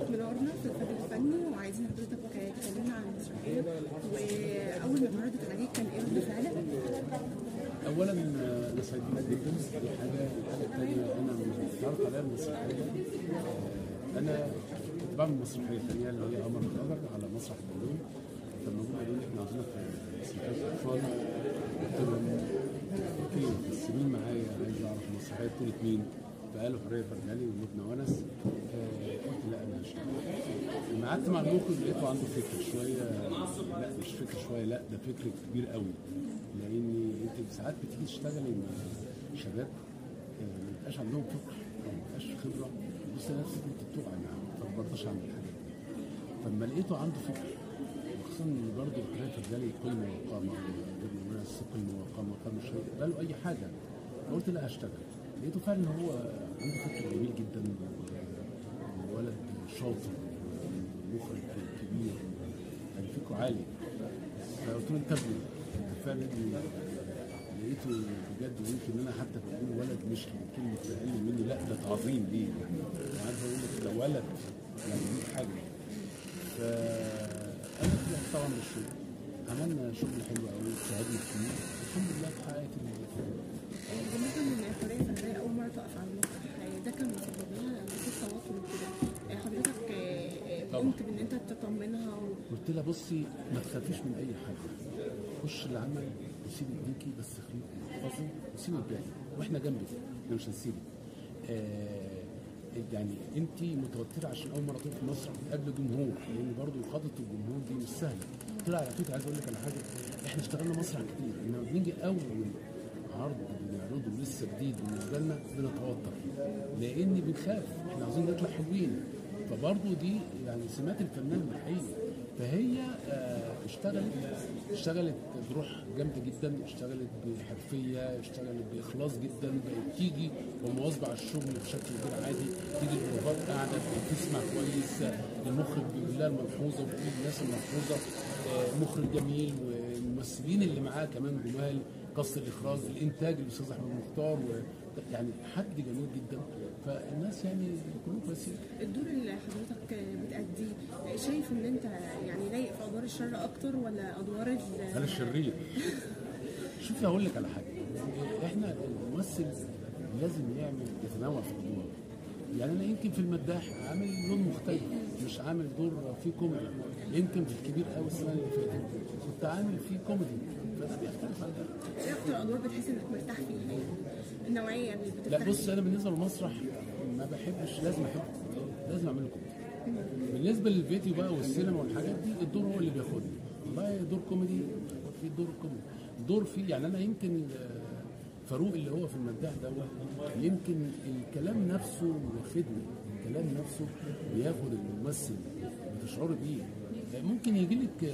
منورنا في الفجر الفني، وعايزين حضرتك تكلمنا عن المسرحيه، واول ما اتعرضت عليك كان ايه رد فعلك؟ اولا انا سعيد جدا. دي الحاجه الثانيه، انا لما اتعرضت عليا المسرحيه انا كنت بعمل مسرحيه ثانيه اللي هي قمر القدر على مسرح البالون. لما جم قالوا لي احنا عايزينك في مسرحيه اطفال، قلت لهم اوكي بس مين معايا؟ عايز اعرف المسرحيه بطولة مين؟ فقالوا حوريه فرجالي ولبنى ونس. قلت لا انا هشتغل. لما قعدت مع المخرج لقيته عنده فكر شويه، لا مش فكر شويه، لا ده فكر كبير قوي. لان انت ساعات بتيجي تشتغلي مع شباب ما يبقاش عندهم فكر او ما يبقاش خبره، بص نفسك انت بتقعي معاهم فما برضاش اعمل الحاجات دي. فلما لقيته عنده فكر، وخصوصا ان برضه حوريه فرجالي قيمه وقامه، ولبنى ونس قيمه وقامه، مش هيقبلوا اي حاجه. فقلت لا هشتغل. لقيته فعلا هو عنده فكر جميل جدا، ولد شاطر، مخرج كبير، يعني فكره عالي. فقلت له انت ابني فعلا لقيته بجد. ويمكن انا حتى بقول ولد مش كلمه اقل مني، لا ده تعظيم ليه يعني. عارف اقول لك ده ولد يعني دي حاجه. فانا طلعت طبعا بالشغل، عملنا شغل حلو قوي، ساعدنا كتير، الحمد لله اتحققت بالنسبه لحوريه فرجالي اول مره تقف على المسرح، ده كان مسبب لها نقطه توتر وكده، حضرتك قمت بان انت تطمنها قلت لها بصي ما تخافيش من اي حاجه، خش العمل وسيبي ايديكي بس خليكي محفظه وسيبي الباقي واحنا جنبك، احنا مش هنسيبك. يعني انت متوتره عشان اول مره تقفي في مصر قبل جمهور، لان برضه خطه الجمهور دي مش سهله. قلت لها على فكره عايز اقول لك على حاجه، احنا اشتغلنا مسرح كتير، انما بنيجي اول عرض بنعرضه لسه جديد بالنسبه لنا بنتوتر، لان بنخاف، احنا عايزين نطلع حلوين. فبرضه دي يعني سمات الفنان الحقيقي. فهي اشتغلت بروح جامده جدا، اشتغلت بحرفيه، اشتغلت باخلاص جدا، بقت تيجي ومواظبه على الشغل بشكل غير عادي، تيجي البروفات قاعده بتسمع كويس، المخرج بيقول لها الملحوظه وبيقول للناس الملحوظه، مخرج جميل، والممثلين اللي معاه كمان جمال، قص الاخراج، الانتاج الاستاذ احمد مختار، يعني حد جميل جدا. فالناس يعني كلهم كويسين. الدور اللي حضرتك بتأديه شايف ان انت يعني لايق في ادوار الشر اكتر ولا ادوار انا الشرير؟ شوفي هقول لك على حاجه، احنا الممثل لازم يتنوع في الادوار. يعني انا يمكن في المداح عامل لون مختلف، مش عامل دور فيه كوميدي. يمكن في الكبير قوي السنه اللي فاتت كنت عامل فيه كوميدي، فده بيختلف عن ده. ايه اكتر ادوار بتحس انك مرتاح فيها يعني؟ النوعيه اللي بترتاح؟ لا بص، انا بالنسبه للمسرح ما بحبش، لازم اعمله كوميدي. بالنسبه للفيديو بقى والسينما والحاجات دي الدور هو اللي بياخدني، والله دور كوميدي في دور كوميدي، دور فيه يعني. انا يمكن فاروق اللي هو في المداح دوت، يمكن الكلام نفسه واخدني، الكلام نفسه بياخد الممثل، بتشعري بيه. ممكن يجي لك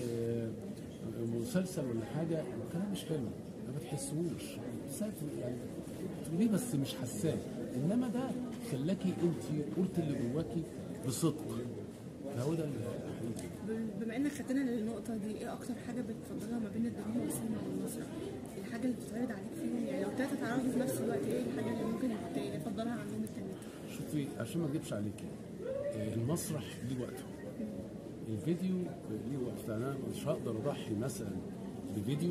مسلسل ولا حاجه الكلام مش حلو، ما بتحسوش، يعني تقوليه بس مش حساه، انما ده خلاكي انت قلت اللي جواكي بصدق، فهو ده الحقيقي. بما انك خدتنا للنقطه دي، ايه اكتر حاجه بتفضلها ما بين الدراما والسينما والمسرح؟ الحاجه اللي بتتعرض عليك فيهم، يعني لو التلاته اتعرضوا في نفس الوقت ايه الحاجه اللي ممكن تفضلها عنهم التلاته؟ شوفي عشان ما اكذبش عليكي، المسرح ليه وقته، الفيديو ليه وقت. انا مش هقدر اضحي مثلا بفيديو،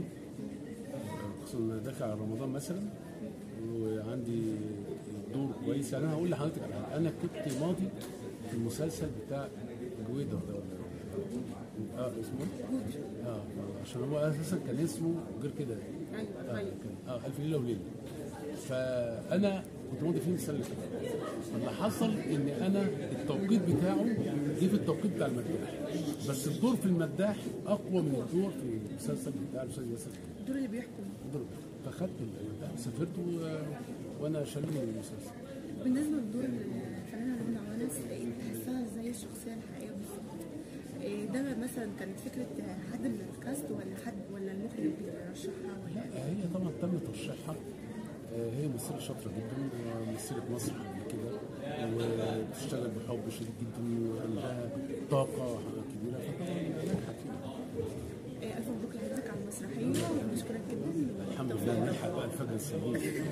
خصوصا داخل على رمضان مثلا وعندي دور كويس. يعني انا هقول لحضرتك على حاجه، انا كنت ماضي في المسلسل بتاع جويدر ده اسمه عشان هو اساسا كان اسمه غير كده، الف ليله وليله. فانا كنت ماضي فيه السنه اللي فاتت، اللي حصل ان انا التوقيت بتاعه جه في التوقيت بتاع المداح، بس الدور في المداح اقوى من الدور في المسلسل بتاع الاستاذ ياسر، الدور اللي بيحكم. فخدت المداح وسافرت وانا شاري من المسلسل. بالنسبه لدور الفنانه لبنى ونس، تحسها زي الشخصيه الحقيقيه بالظبط؟ ده مثلا كانت فكره حد من الكاست ولا المخرج اللي بيرشحها ولا؟ هي طبعا تم ترشيحها، هي ممثله شاطره جدا وممثله مسرح قبل كده، وبتشتغل بحب شديد جدا وعندها طاقه كبيره، فطبعا نجحت فيها. الف مبروك لحضرتك على المسرحيه، وبنشكرك جدا. الحمد لله نلحق بقى الفجر السليم.